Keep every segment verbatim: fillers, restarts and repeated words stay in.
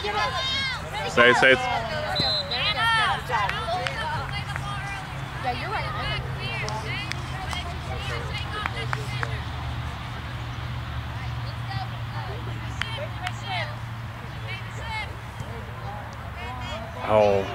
Stay, stay. Yeah, you're right. Oh.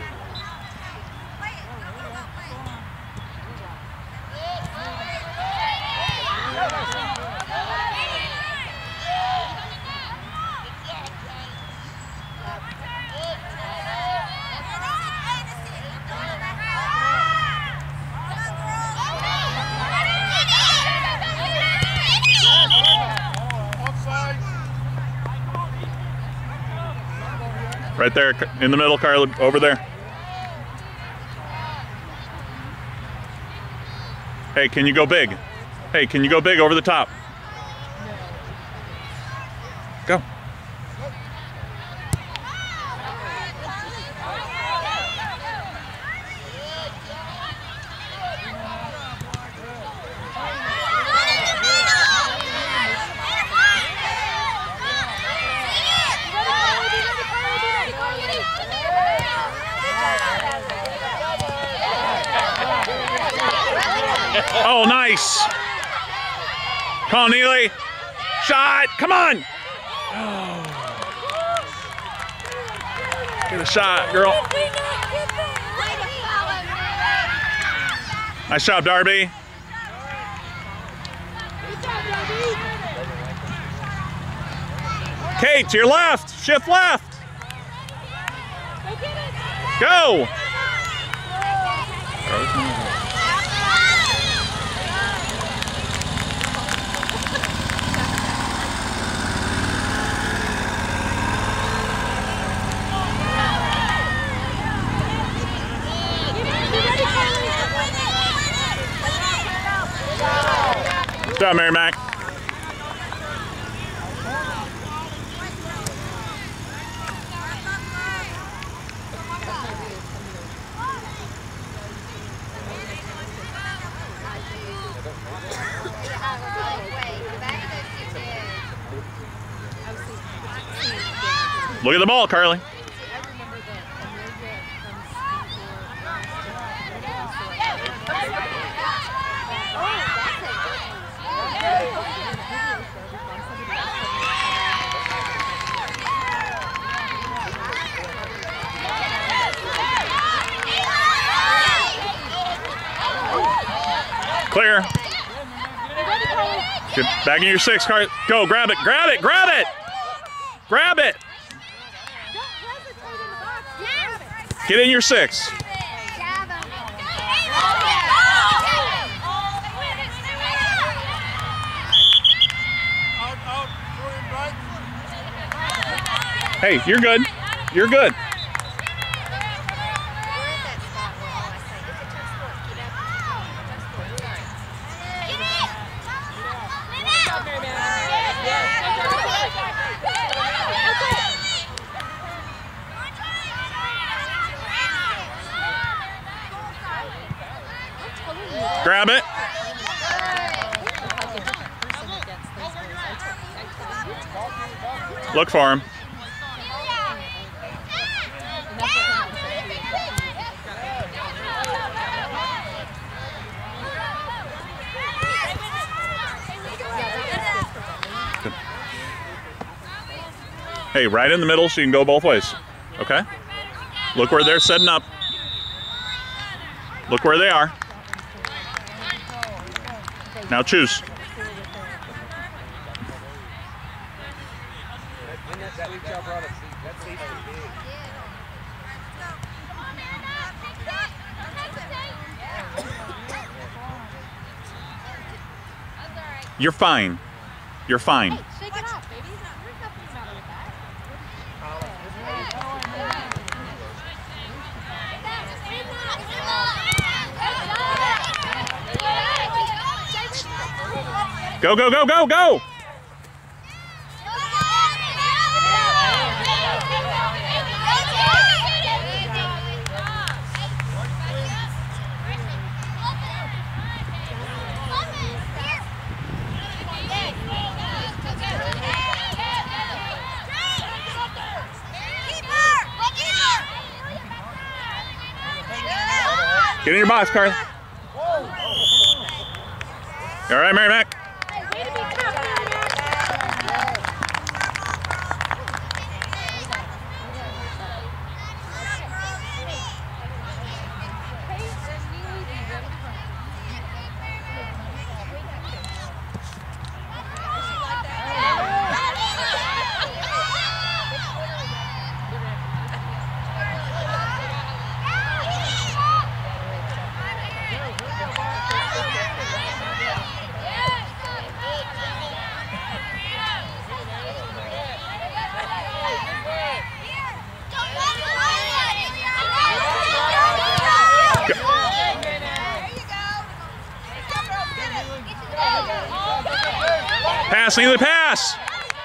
Right there in the middle, Carly, over there. Hey, can you go big? Hey, can you go big over the top? Go. Oh, nice. Come on, Neely. Shot. Come on. Oh. Get a shot, girl. Nice job, Darby. Kate, to your left. Shift left. Go. Good job, Mary Mac. Look at the ball, Carly. Clear. Get back in your six, Carly. Go, grab it, grab it, grab it. Grab it. Get in your six. Hey, you're good. You're good. Grab it. Look for him. Hey, right in the middle so you can go both ways. Okay? Look where they're setting up. Look where they are. Now choose. You're fine. You're fine. Hey, shake it off, baby. There's nothing the matter with that. Go, go, go, go, go! Get in your box, Carly. You all right, Mary Mac? Pass, Neely, pass!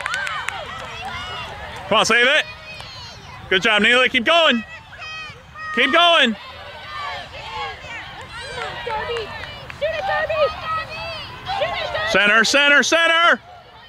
Come on, save it. Good job, Neely. Keep going. Keep going. Center, center, center!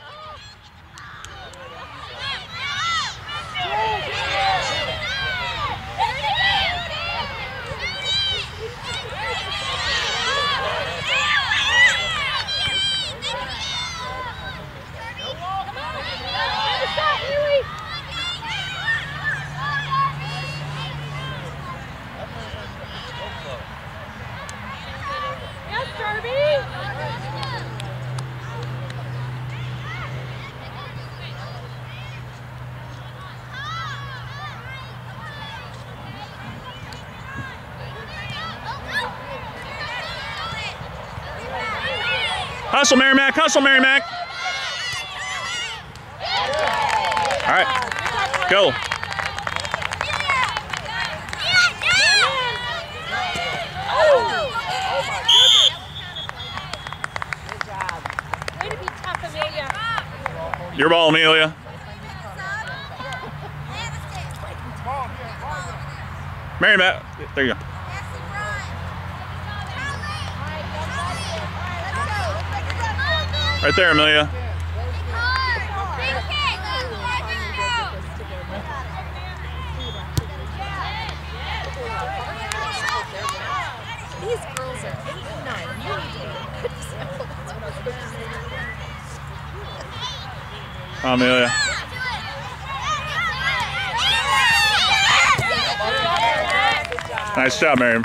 Hustle, Mary Mac. Hustle, Mary Mac. All right. Go. Your ball, Amelia. Mary Mac. There you go. Right there, Amelia. These girls are eight and nine. You need to be good. Come on, Amelia. Nice job, Miriam.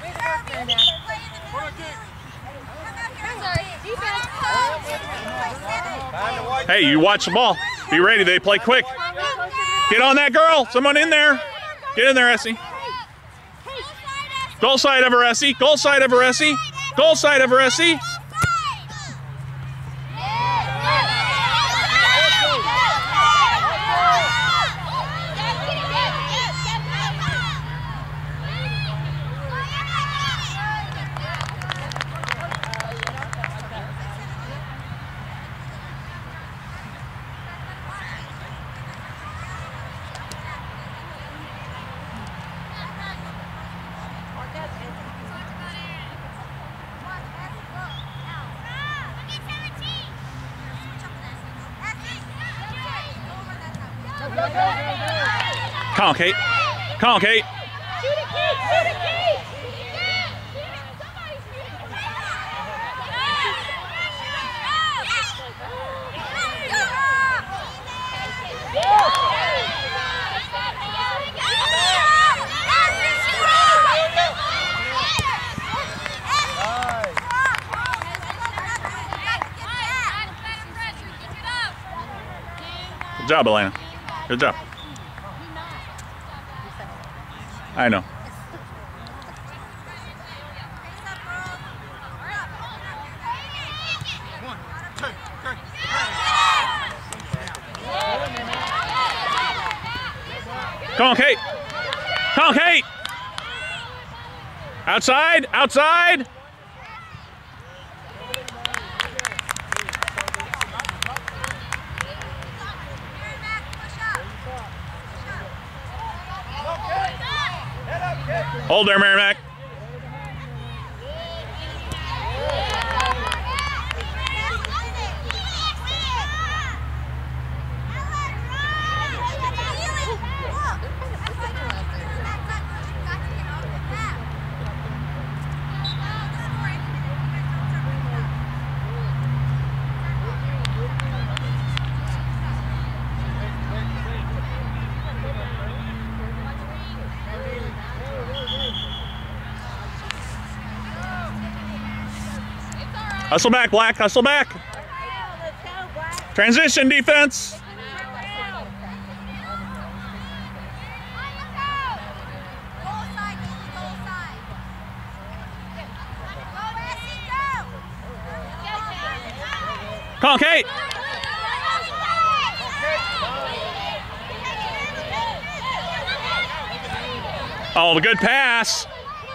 Hey, you watch the ball. Be ready. They play quick. Get on that girl. Someone in there. Get in there, Essie. Goal side of her, Essie. Goal side of her, Essie. Goal side of her, Essie. Come on, Kate. Come on, Kate. Shoot it, Kate. Shoot it, Kate. Good job, Elena. Good job. I know. Come on, Kate. Come on, Kate. Outside, outside. Hold there, Merrimack. Hustle back, Black. Hustle back. Transition defense. Come on, Kate. Oh, the good pass.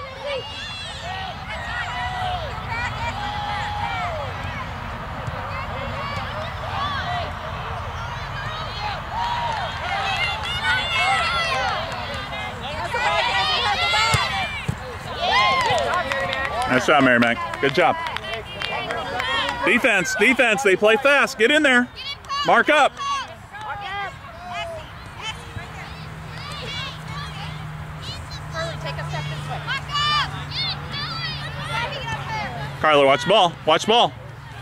Nice job, Mary Mac. Good job. Defense, defense. They play fast. Get in there. Mark up. Carla, watch the ball. Watch the ball.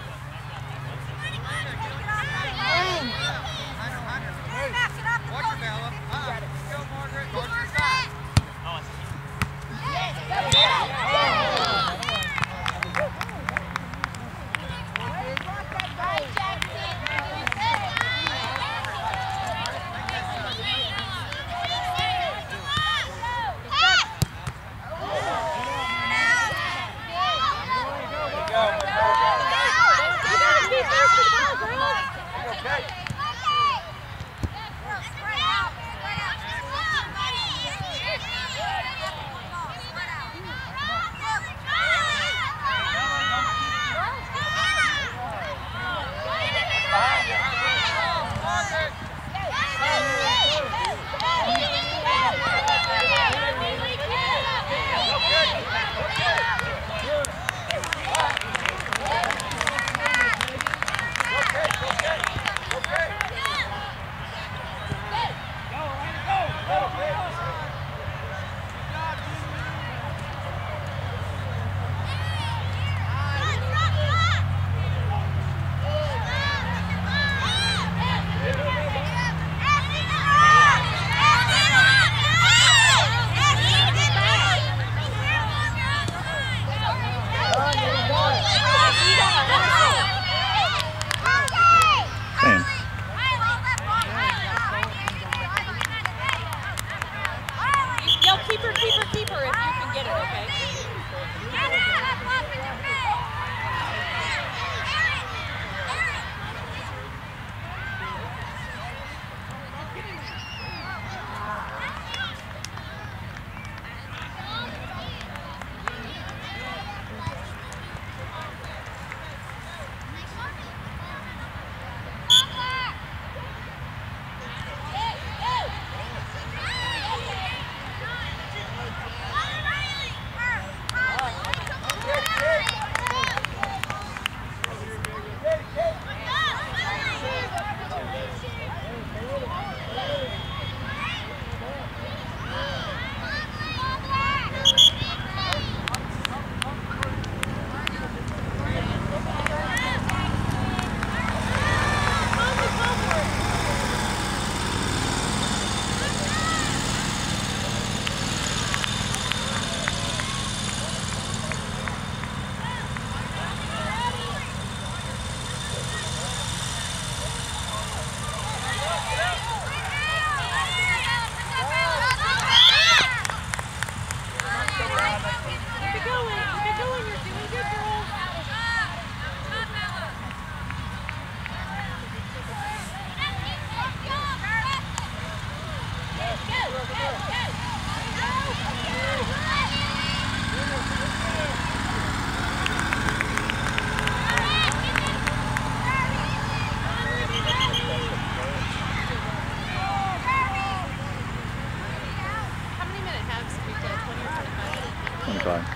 twenty-five.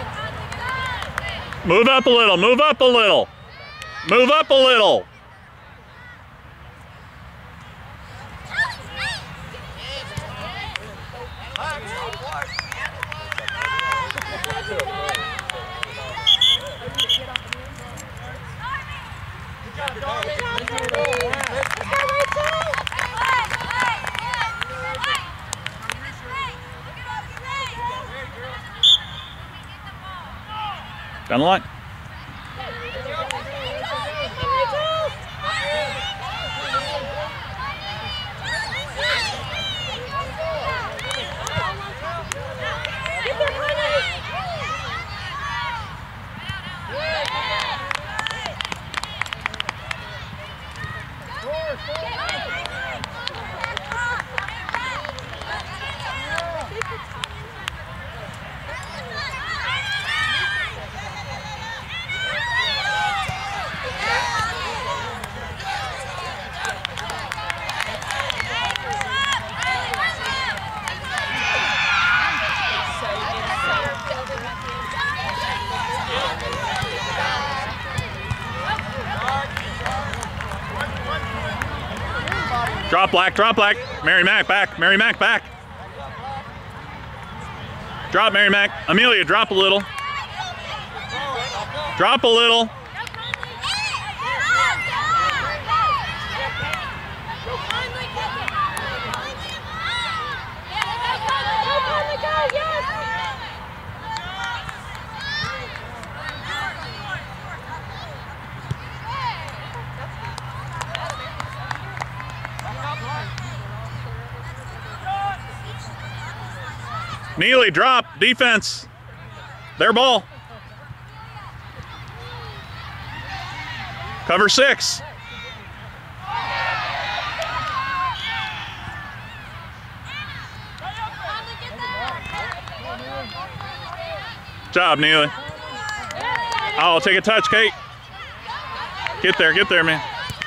Move up a little, move up a little. Move up a little. Down the line. Drop black, drop black. Mary Mac back, Mary Mac back. Drop Mary Mac. Amelia, drop a little. Drop a little. Neely, drop, defense. Their ball. Cover six. Job, Neely. Oh, take a touch, Kate. Get there, get there, man.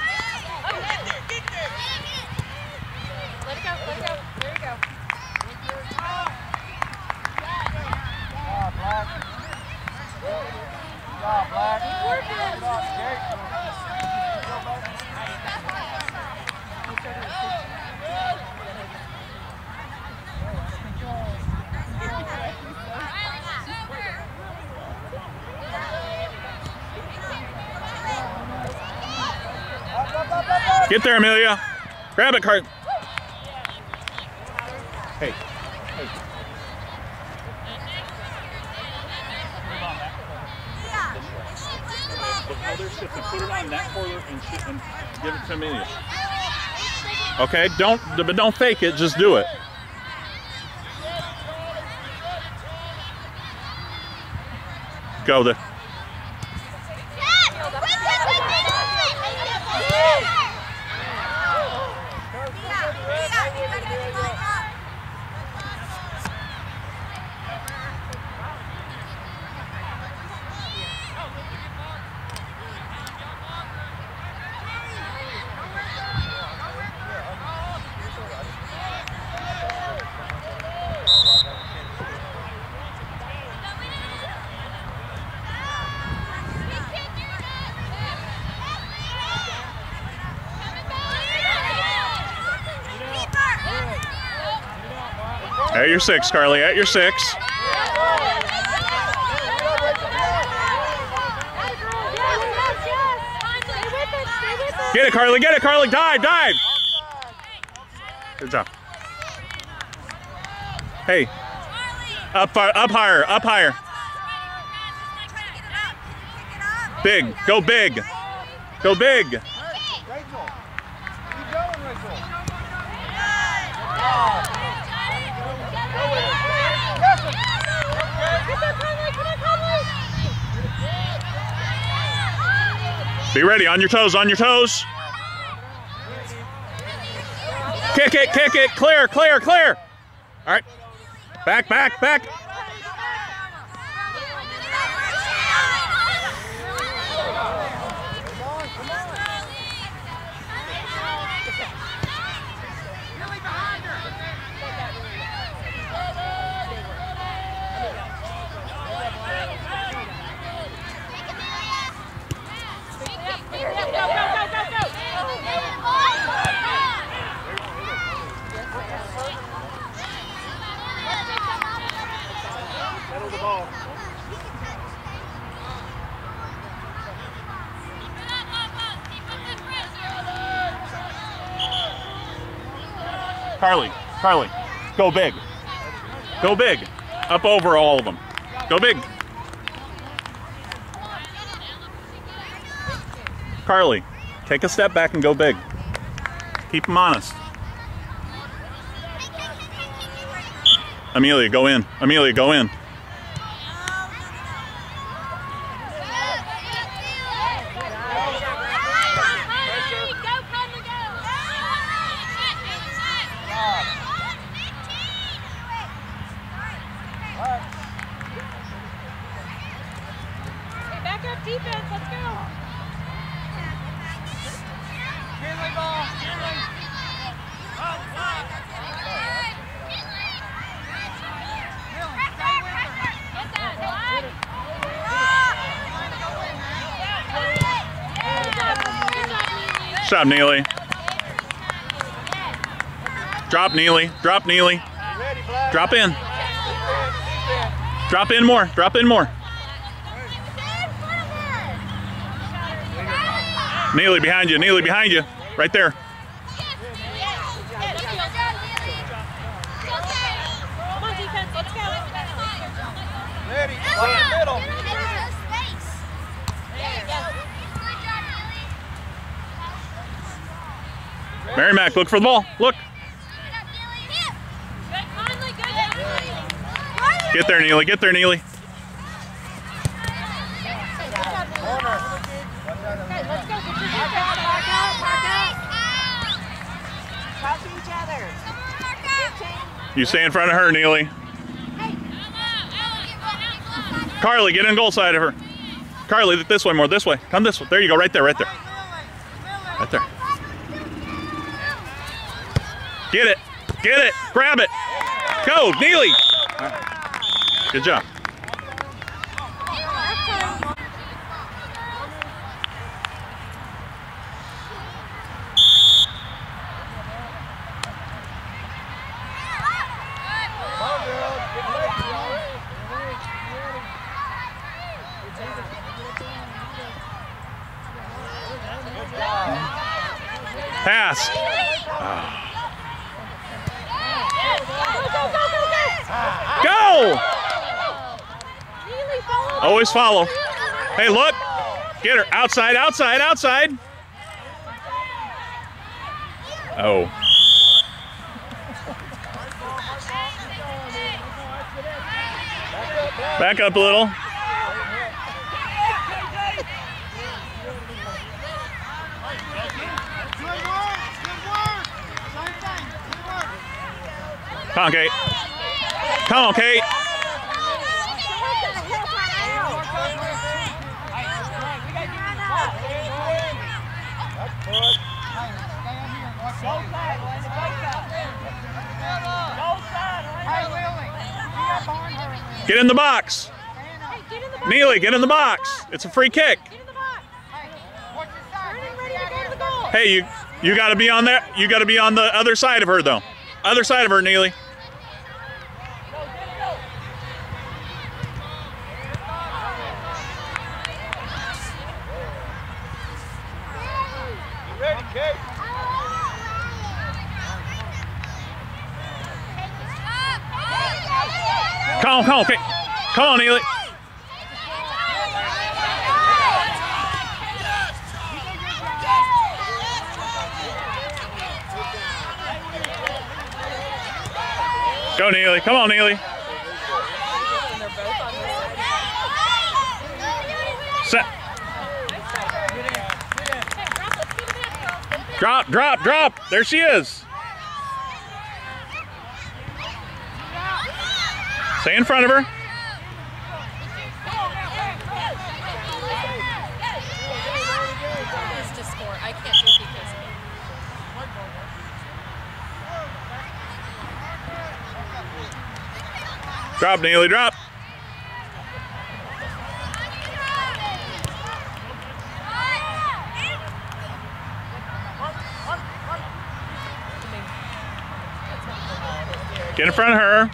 Get there, Amelia. Grab it, Cart. Hey. Hey. Look how they're shifting. Put it on that corner and, shift and give it to Amelia. Okay, don't, but don't fake it. Just do it. Go there. At your six, Carly, at your six. Get it, Carly, get it, Carly, dive, dive. Good job. Hey, up, up higher, up higher. Big, go big, go big. Be ready, on your toes, on your toes. Kick it, kick it, clear, clear, clear. All right, back, back, back. Carly, Carly, go big. Go big. Up over all of them. Go big. Carly, take a step back and go big. Keep them honest. Amelia, go in. Amelia, go in. Back up defense, let's go. Finley ball, Finley. Good job, Neely. Drop, Neely. Drop, Neely. Drop in. Drop in more. Drop in more. Neely behind you. Neely behind you. Right there. Come on, defense, let's go. Ready, play in the middle. Mary Mac, look for the ball. Look. Get there, Neely. Get there, Neely. You stay in front of her, Neely. Carly, get in goal side of her. Carly, this way more. This way. Come this way. There you go. Right there. Right there. Right there. Get it. Get it. Grab it. Go, Neely. Good job. Pass. Oh. Go! Always follow. Hey, look. Get her. Outside, outside, outside. Oh. Back up a little. Come on, Kate. Come on, Kate. Get in the box. Neely, get in the box. It's a free kick. Hey, you you got to be on there. You got to be on the other side of her, though. Other side of her, Neely. Ready, Kate? Come on, come on, Kate. Come on, Neely. Go, Neely. Come on, Neely. Set. Drop, drop, drop. There she is. Stay in front of her. I can't do this. Drop, Neely, drop. Get in front of her.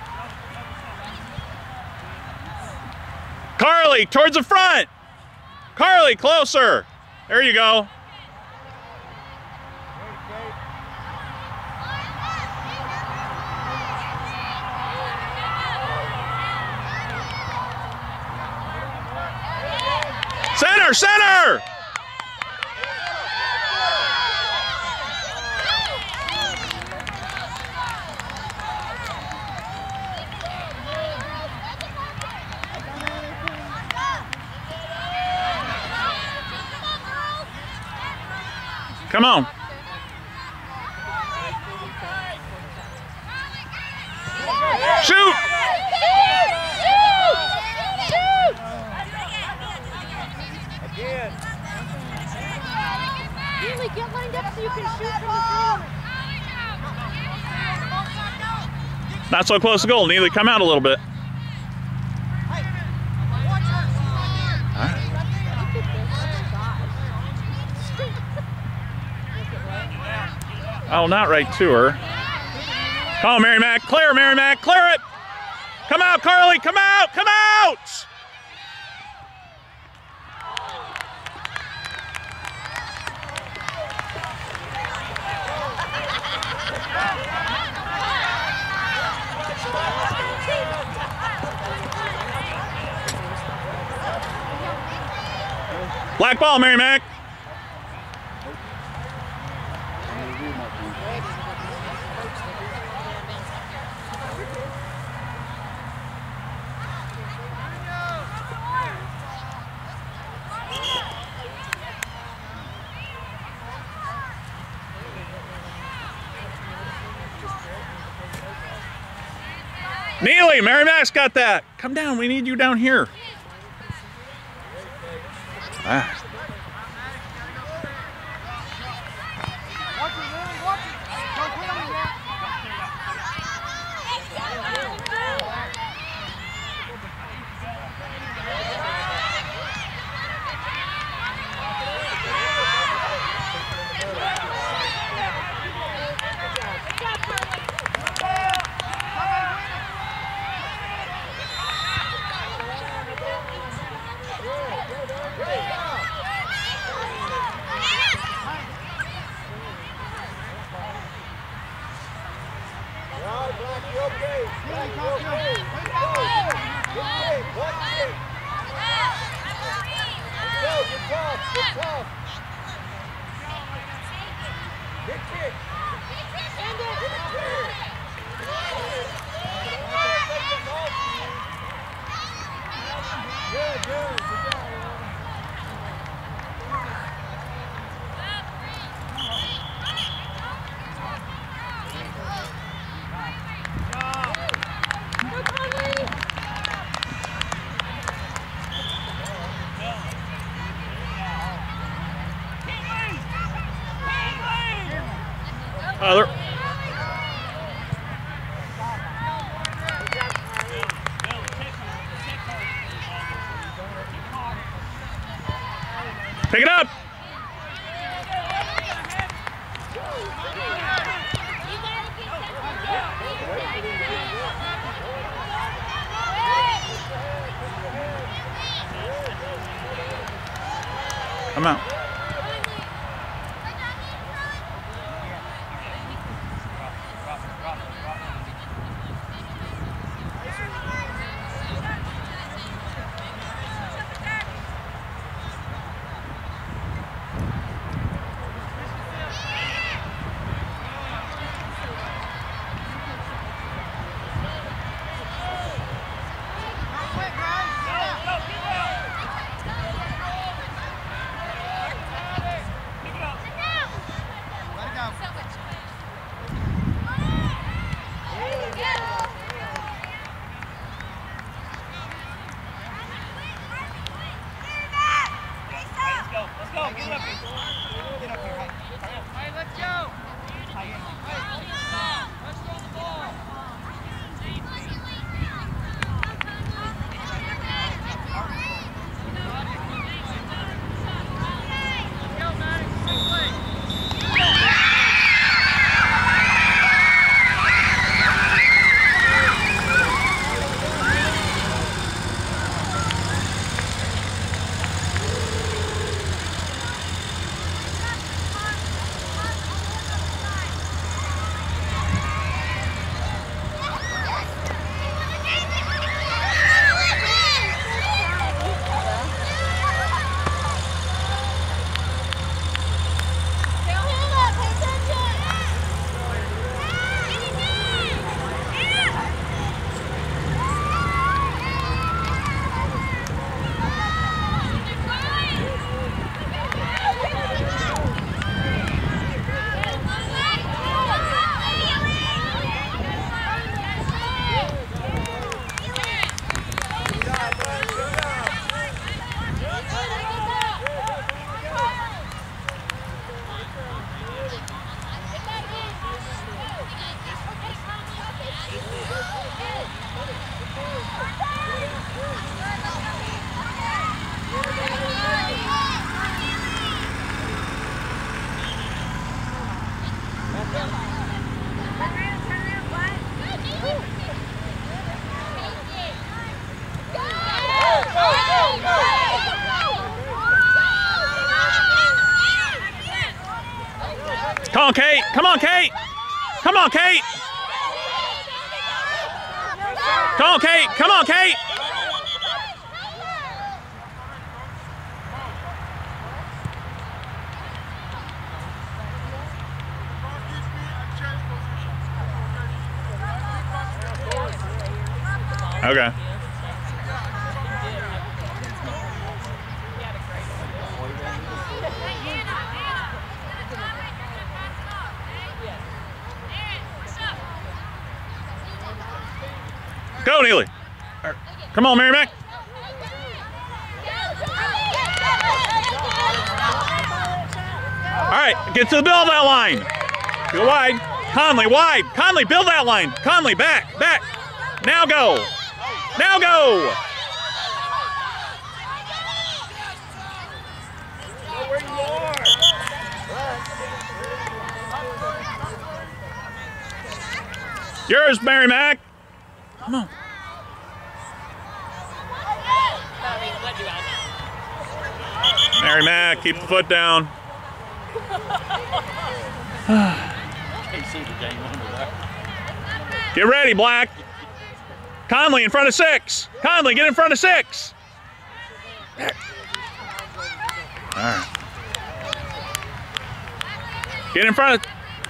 Carly, towards the front. Carly, closer. There you go. Center, center. Come on. Shoot. Again. Neely, get lined up so you can shoot from the field. Not so close to goal. Neely, come out a little bit. Oh, not right to her. Come on, Mary Mac. Clear, Mary Mac. Clear it. Come out, Carly. Come out. Come out. Black ball, Mary Mac. Neely, Mary Mac's got that. Come down, we need you down here. Ah. Other. Pick it up. Come out. Come on, Kate. Come on, Kate. Come on, Kate. Come on, Kate. Okay. Go, Neely. Come on, Mary Mac. All right, get to the build that line. Go wide. Conley, wide. Conley, build that line. Conley, back, back. Now go. Now go. Know where you are. Yours, Mary Mac. Come on. Mary Mac, keep the foot down. Get ready, Black. Conley in front of six. Conley, get in front of six. All right. Get in front of...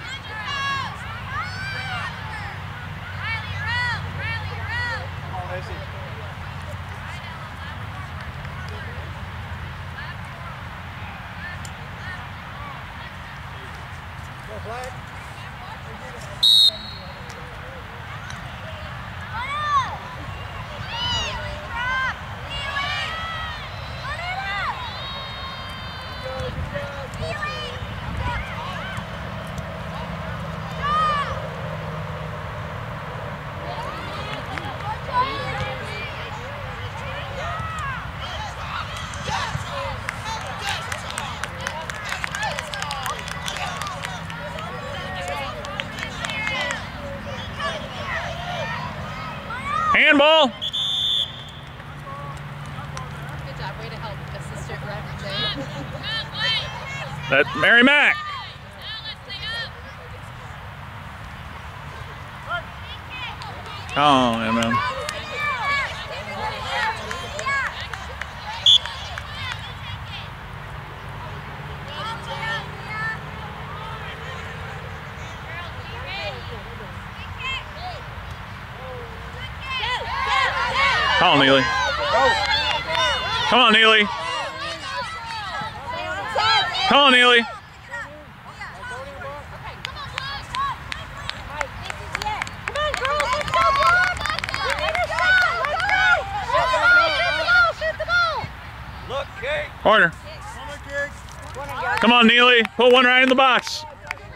Handball. Good job. Way to help assistant ref Jay. That's Mary Mac. Oh, yeah, man. Come on, Neely. Come on, Neely. Come on, Neely. Look, Kate. Corner. Come on, Neely. Put one right in the box.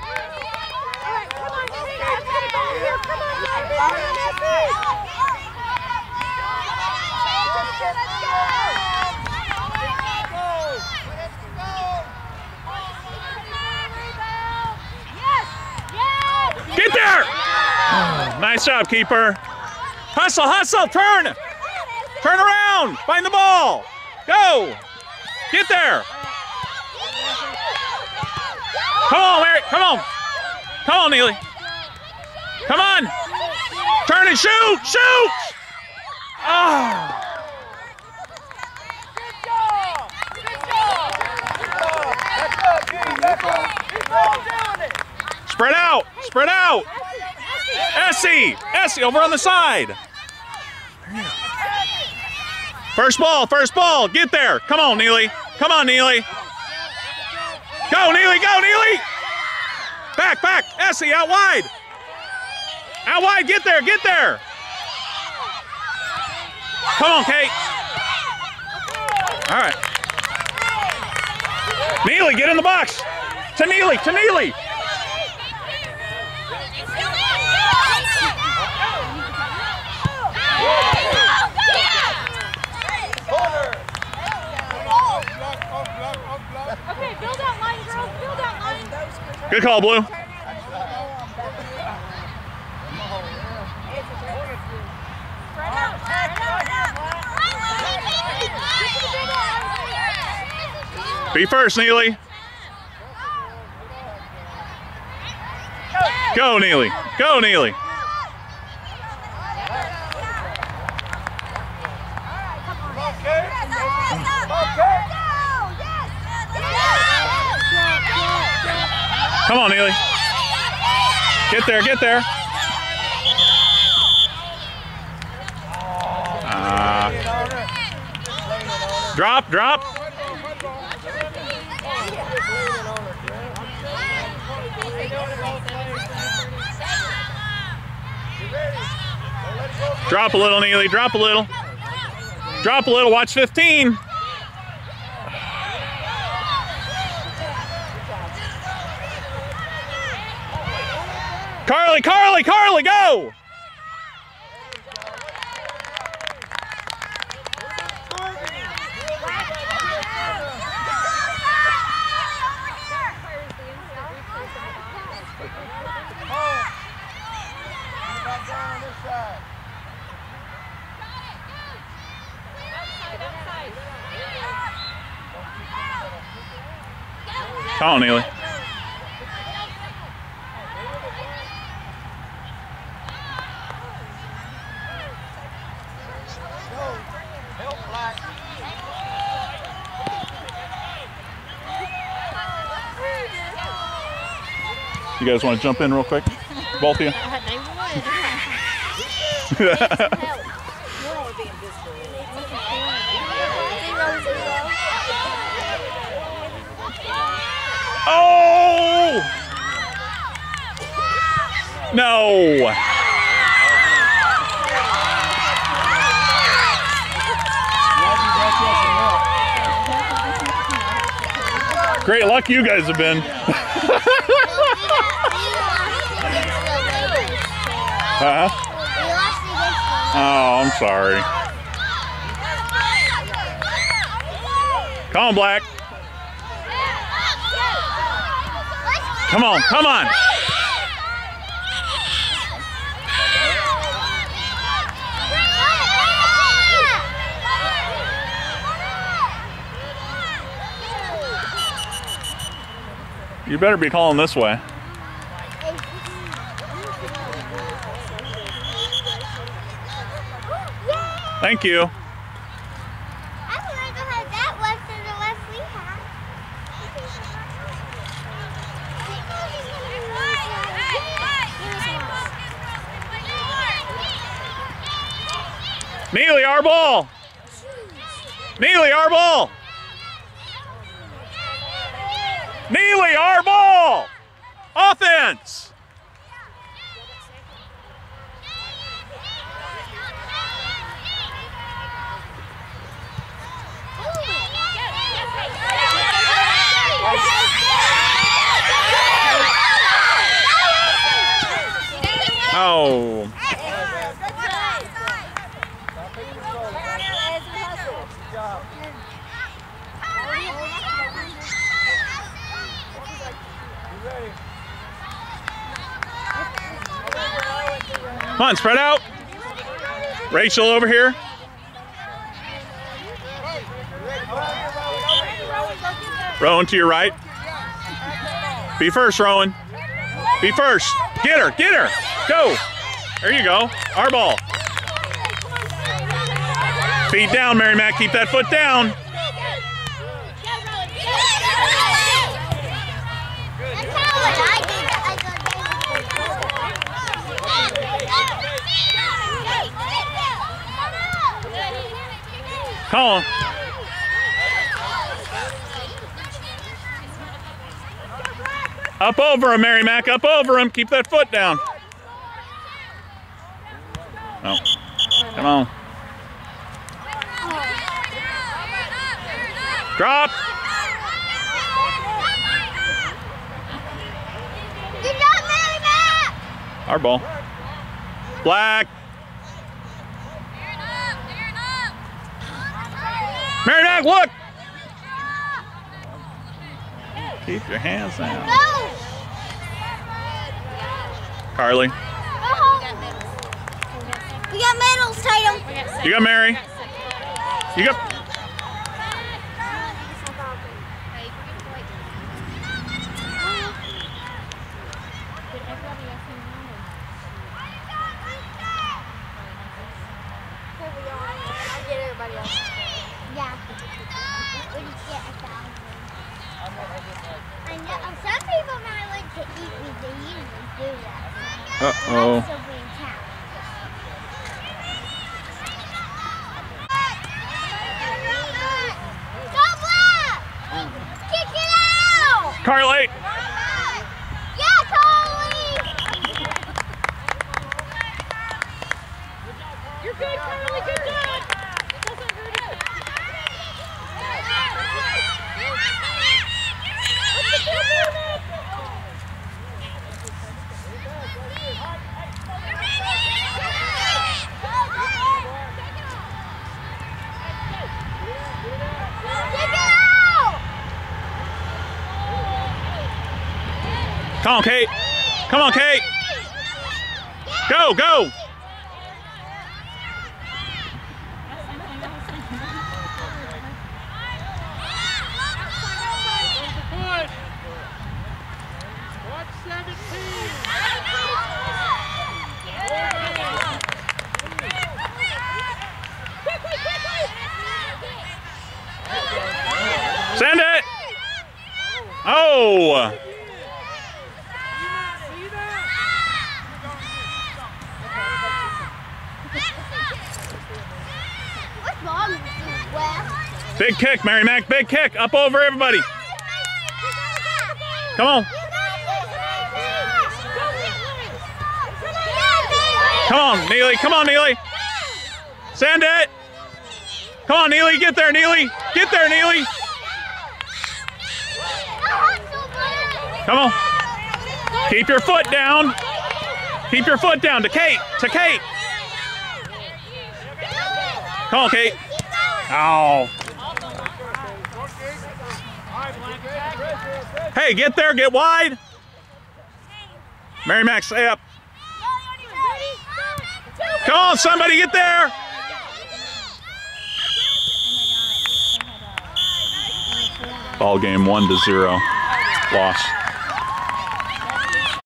Get there! Oh, nice job, keeper. Hustle, hustle, turn! Turn around! Find the ball! Go! Get there! Come on, Mary! Come on! Come on, Neely! Come on! Turn and shoot! Shoot! Oh! Spread out! Spread out! Essie! Essie, over on the side! First ball, first ball! Get there! Come on, Neely! Come on, Neely! Go, Neely! Go, Neely! Back, back! Essie, out wide! Out wide! Get there! Get there! Come on, Kate! All right. Neely, get in the box! To Neely! To Neely! Okay, build out line, girls. Build out line. Good call, Blue. Be first, Neely. Go, Neely. Go, Neely. Come on, Neely. Get there, get there. Uh, drop, drop. Drop a little, Neely. Drop a little. Drop a little. Watch fifteen. Carly, Carly, Carly, go! Come on, Neely. You guys want to jump in real quick? Both of you? Oh! No! Great luck you guys have been. Huh? Oh, I'm sorry. Come on, Black. Come on, come on. You better be calling this way. Thank you. I wanted to have that less than the less we have. Neely, our ball. Neely, our ball. Neely, our ball. Offense. Oh. Come on, spread out. Rachel over here. Rowan to your right. Be first, Rowan. Be first. Get her, get her. Go. There you go. Our ball. Feet down, Mary Mac. Keep that foot down. Come on. Up over him, Mary Mac. Up over him. Keep that foot down. Oh. Come on. Drop. Good job, Mary Mac. Our ball. Black. Mary Mac, look. Keep your hands down. Go. Carly. We got medals, Tatum. You got Mary. You got. everybody else is playing. Yeah. We just get a thousand. I know some people might like to eat me. They usually do that. Uh-oh. That's still being counted. Go black! Kick it out! Carly! Yeah, Carly! You're good, Carly. Good job. It doesn't hurt it. What's the good Kick it out! Come on, Kate. Come on, Kate. Go, go. Watch seventeen. Send it. Oh. What's wrong with you, Wes? Big kick, Mary Mac. Big kick. Up over everybody. Come on. Come on, Neely. Come on, Neely. Send it. Come on, Neely. Get there, Neely. Get there, Neely. Come on. Keep your foot down. Keep your foot down. To Kate. To Kate. Come on, Kate. Oh. Hey, get there. Get wide. Mary Mac, stay up. Come on, somebody get there. Ball game one to zero. Loss.